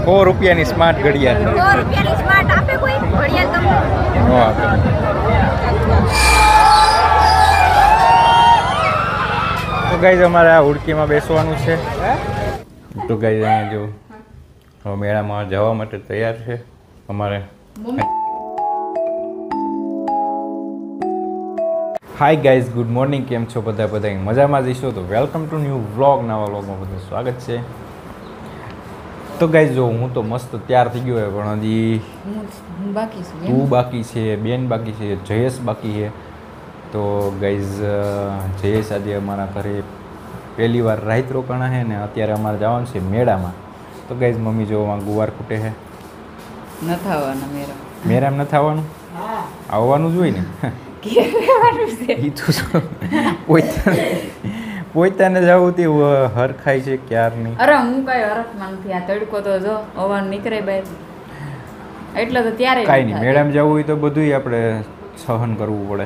₹100 smart ઘડિયાળ. ₹100 smart આપે કોઈ ઘડિયાળ તમને? નો આપે. તો ગાઈઝ અમારે આ હુડકીમાં બેસવાનું છે. તો ગાઈઝ અહીંયા જો હવે મેળામાં જવા માટે તૈયાર છે અમારે. Hi guys, good morning. કેમ છો બધા મજામાં જઈશો? તો વેલકમ ટુ ન્યૂ વ્લોગ. નવા વ્લોગમાં બધું સ્વાગત છે. તો ગાઈઝ જો હું તો મસ્ત તૈયાર થઈ ગયો પણ હજી તું બાકી છે, બેન બાકી છે, જયેશ બાકી છે. તો ગાઈઝ જયેશ આજે અમારા ઘરે પહેલી વાર રાત રોકાણા છે ને અત્યારે અમારે જવાનું છે મેળામાં. તો ગાઈઝ મમ્મી જો ગુવાર ખૂટે છે. નથી આવવાના મેળામાં નથી આવવાનું? આવવાનું જ હોય ને. પોતાને જવું તે હરખાય છે ક્યારની. અરે હું કઈ હરખમાં નથી. આ તડકો તો જો હવાનું નીકળે બહાર એટલે તો ત્યારે કાંઈ નહીં, મેળામાં જવું હોય તો બધું આપણે સહન કરવું પડે.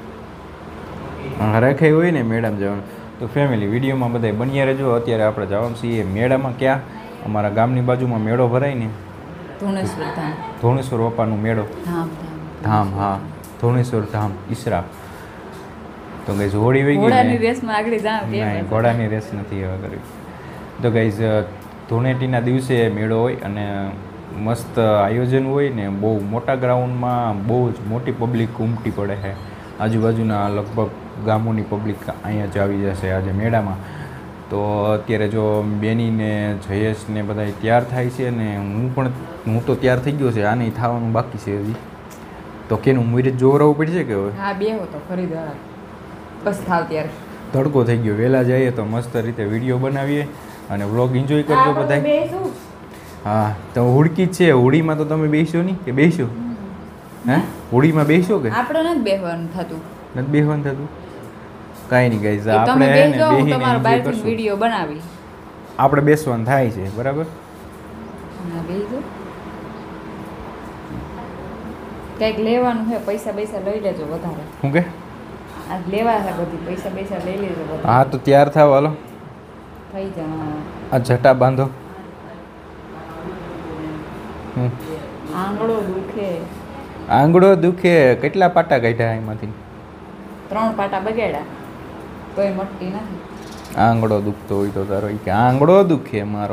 હરખાઈ હોય ને મેળામાં જવાનું. તો ફેમિલી વિડીયોમાં બધા બન્યા રહેજો. અત્યારે આપણે જવાનું છીએ મેળામાં. ક્યાં? અમારા ગામની બાજુમાં મેળો ભરાય ને, ધોણેશ્વર બાપાનો મેળો. ધામ, હા, ધોણેશ્વર ધામ ઈસરા. તો ગાઈઝ હોળી વહી ગઈ. ઘોડાની રેસમાં આગળ જાવ કે નહીં, ઘોડાની રેસ નથી હવે કરવી. તો ગાઈઝ ધૂળેટીના દિવસે મેળો હોય અને મસ્ત આયોજન હોય ને, બહુ મોટા ગ્રાઉન્ડમાં બહુ જ મોટી પબ્લિક ઉમટી પડે છે. આજુબાજુના લગભગ ગામોની પબ્લિક અહીંયા જ આવી જશે આજે મેળામાં. તો અત્યારે જો બેનીને જયેશને બધા તૈયાર થાય છે ને હું તો તૈયાર થઈ ગયો છે. આ નહીં થવાનું બાકી છે હજી. તો કેનું મુહૂર્ત જોવરાવવું પડશે કે હવે? હા, બે હો તો ખરીદવા બસ થાવ ત્યારે તડકો થઈ ગયો. વહેલા જઈએ તો મસ્ત રીતે વિડીયો બનાવીએ અને વ્લોગ એન્જોય કરજો બધા. હા, તો હુડકી જ છે. હોળીમાં તો તમે બેસશો નહીં કે બેસશો? હે, હોળીમાં બેસશો કે? આપણે નથી બેસવાનું થતું. નથી બેસવાનું થતું? કાંઈ નહીં ગાઈઝ, તમે આપણે બેસજો, હું બેસીને તમારા enjoy બહારથી કરશું. વિડીયો બનાવી. આપણે બેસવાનું થાય છે બરાબર. હા, બેસજો. કંઈક લેવાનું છે, પૈસા લઈ લેજો વધારે. શું કે? આજ લેવા છે બધી, પૈસા લઈ લેજો વધારે. હા, તો તૈયાર થાવ હાલો. થઈ જા. આ જટા બાંધો. આંગળો દુખે. આંગળો દુખે. કેટલા પાટા કાઢ્યા એમાંથી? 3 પાટા બગાડ્યા તોય મટતી નથી. આંગળો દુખતો હોય તો તારો કે આંગળો દુખે મારો.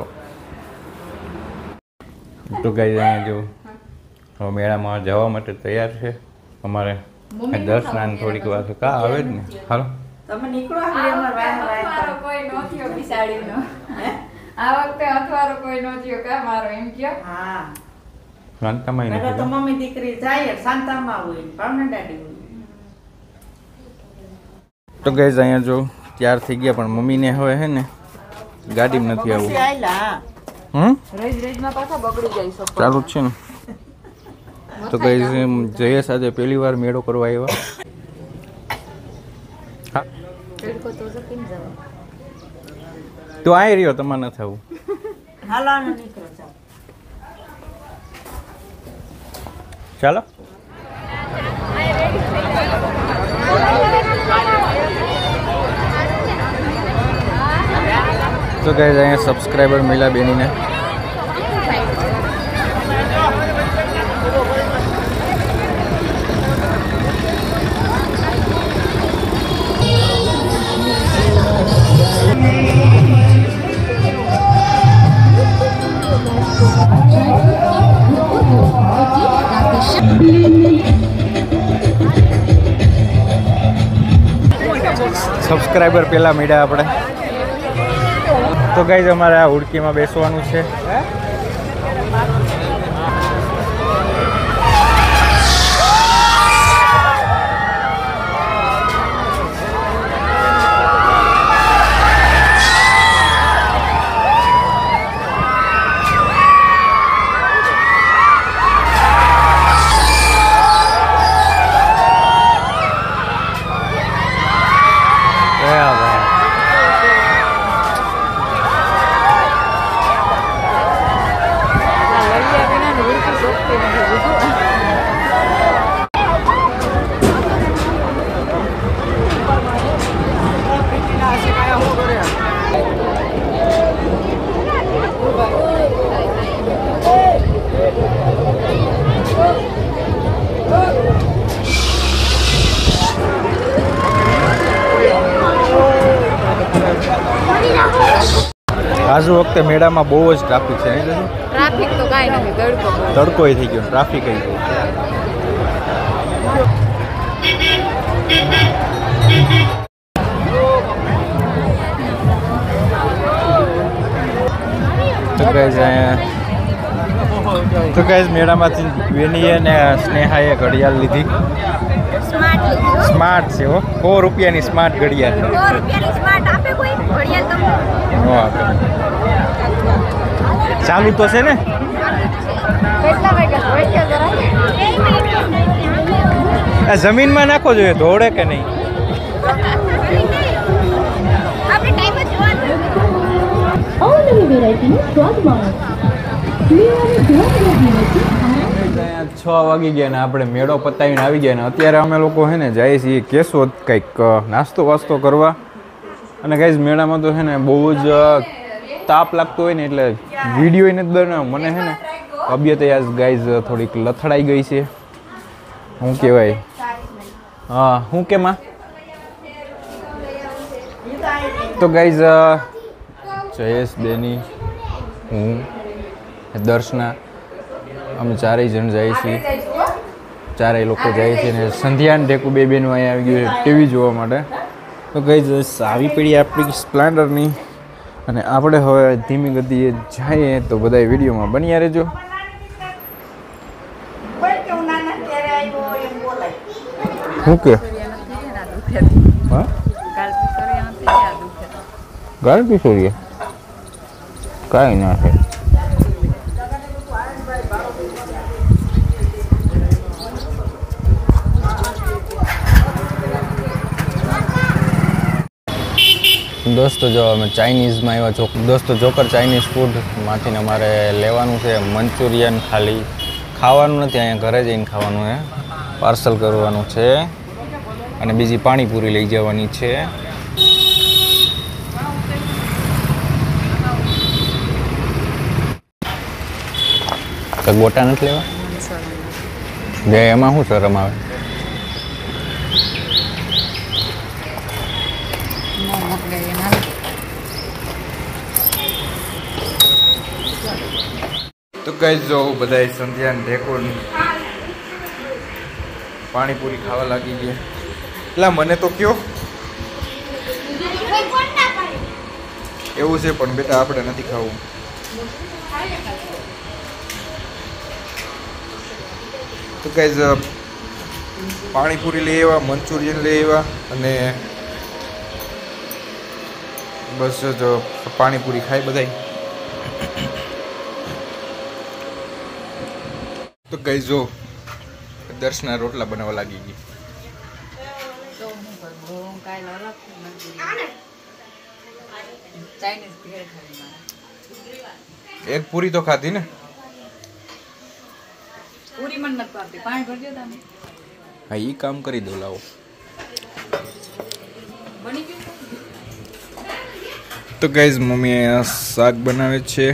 તો ગાઈઝ અહીંયા જો હવે મેળામાં જવા માટે તૈયાર છે અમારે. દર્શન થોડીક વાર કા આવે જ ને. હાલો તમે નીકળો. અથવારો કોઈ નો થયો બિસાડીનો. આ વખતે અથવારો કોઈ નો થયો કા મારો એમ કયો. હા, શાંતામાં નકર તો મમ્મી દીકરી જાય શાંતામાં હોય, ભાવના દાડી હોય. તો ગાઈઝ અહીંયા જો તૈયાર થઈ ગયા પણ મમ્મીને હવે હે ને ગાડીમાં નથી આવવું. રેજમાં પાછા બગડી જાય છો. ચાલુ જ છે ને. તો ગાઈઝ જયેશ આજે પહેલી વાર મેળો કરવા આવ્યા. હા, તો આવી રહ્યો, તમારે નથી આવું. હાલાનો નીકળો ચાલ. ચાલો. તો ગાઈઝ અહીંયા સબસ્ક્રાઈબર મળ્યા બેનીને. સબસ્ક્રાઈબર પહેલાં મળ્યા આપણે. તો ગાઈઝ અમારે આ હુડકીમાં બેસવાનું છે. આજુ વખતે મેળામાં બહુ જ ટ્રાફિક છે નહીં? ટ્રાફિક તો કાંઈ નથી, તડકો તડકોય થઈ ગયો, ટ્રાફિક થઈ ગયો. તો ગાઈઝ મેળામાંથી વેનીએ ને સ્નેહાએ ઘડિયાળ લીધી. સ્માર્ટ લીધી હો. સ્માર્ટ છે હો, 100 રૂપિયાની સ્માર્ટ ઘડિયાળ. 100 રૂપિયાની સ્માર્ટ આપે કોઈ ઘડિયાળ તમને? નો આપે. ચાલુ તો છે ને? કેટલા વાગ્યા હોય જરા? આ જમીનમાં નાખવો જોઈએ, ધોળે કે નહીં? આપણે ટાઈમ જ જોવાનું. અવનવી વેરાયટીનો સ્વાદ માણો. મેળાની ધૂમ નથી. 6 વાગી ગયા ને આપણે મેળો પતાવીને આવી ગયા ને અત્યારે અમે લોકો છે ને જઈએ છીએ કેશોદ કંઈક નાસ્તો વાસ્તો કરવા. અને ગાઈઝ મેળામાં તો છે ને બહુ જ તાપ લાગતો હોય ને એટલે વિડીયો નથી બનાવ. મને છે ને તબિયત આજ ગાઈઝ થોડીક લથડાઈ ગઈ છે. શું કહેવાય? હા, શું કે માં? તો ગાઈઝ જયેશ, બેની, હું, દર્શના અમે ચારેય જણ જઈએ છીએ. ચારેય લોકો જાય છે ને સંધ્યા ને ઢેકુ બે બેનું અહીંયા આવી ગયું છે ટીવી જોવા માટે. તો ગાઈઝ આવી પડી આપણી સ્પ્લેન્ડરની અને આપણે હવે ધીમી ગતિએ જઈએ તો બધા વિડીયોમાં બન્યા રહેજો. શું કે? હા, ગાળ કિશોરીએ કાંઈ ના છે. દોસ્તો જો અમે ચાઇનીઝમાં આવ્યા દોસ્તો જોકર ચાઇનીઝ ફૂડમાંથી અમારે લેવાનું છે મંચુરિયન. ખાલી ખાવાનું નથી, અહીંયા ઘરે જઈને ખાવાનું છે, પાર્સલ કરવાનું છે. અને બીજી પાણીપુરી લઈ જવાની છે. તો ગોટા નથી લેવા? જે એમાં શું શરમ આવે? તો ગાઈઝ જો બધાય સંધ્યા ઢેકોન પાણીપુરી ખાવા લાગી ગયા. એટલે મને તો કયો એવું છે પણ બેટા આપણે નથી ખાવું. તો ગાઈઝ પાણીપુરી લઈ આવ્યા, મંચુરિયન લઈ આવ્યા અને બસ જો પાણીપુરી ખાઈ બધાય. તો ગાઈઝ જો દર્શના રોટલા બનાવવા લાગી ગઈ. એક પૂરી તો ખાધી ને? પૂરી મન નથી પાડતી, પાણી ભરજો તમે. હા, ઈ કામ કરી દો, લાવો. બની ગયું? તો ગાઈઝ મમ્મી શાક બનાવે છે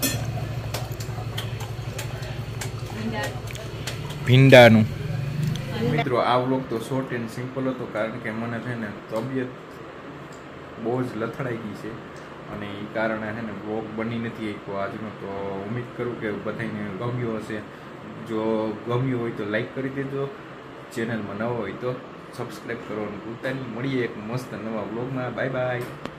ભીંડાનું. મિત્રો આ વ્લોગ તો શોર્ટ એન્ડ સિમ્પલ હતો કારણ કે મને છે ને તબિયત બહુ જ લથડાઈ ગઈ છે અને એ કારણે છે ને વ્લોગ બની નથી શક્યો આજનો. તો ઉમ્મીદ કરું કે બધાને ગમ્યો હશે. જો ગમ્યું હોય તો લાઈક કરી દેજો, ચેનલમાં નવો હોય તો સબસ્ક્રાઈબ કરવાનું ભૂલતા નહીં. મળીએ એક મસ્ત નવા વ્લોગમાં. Bye by.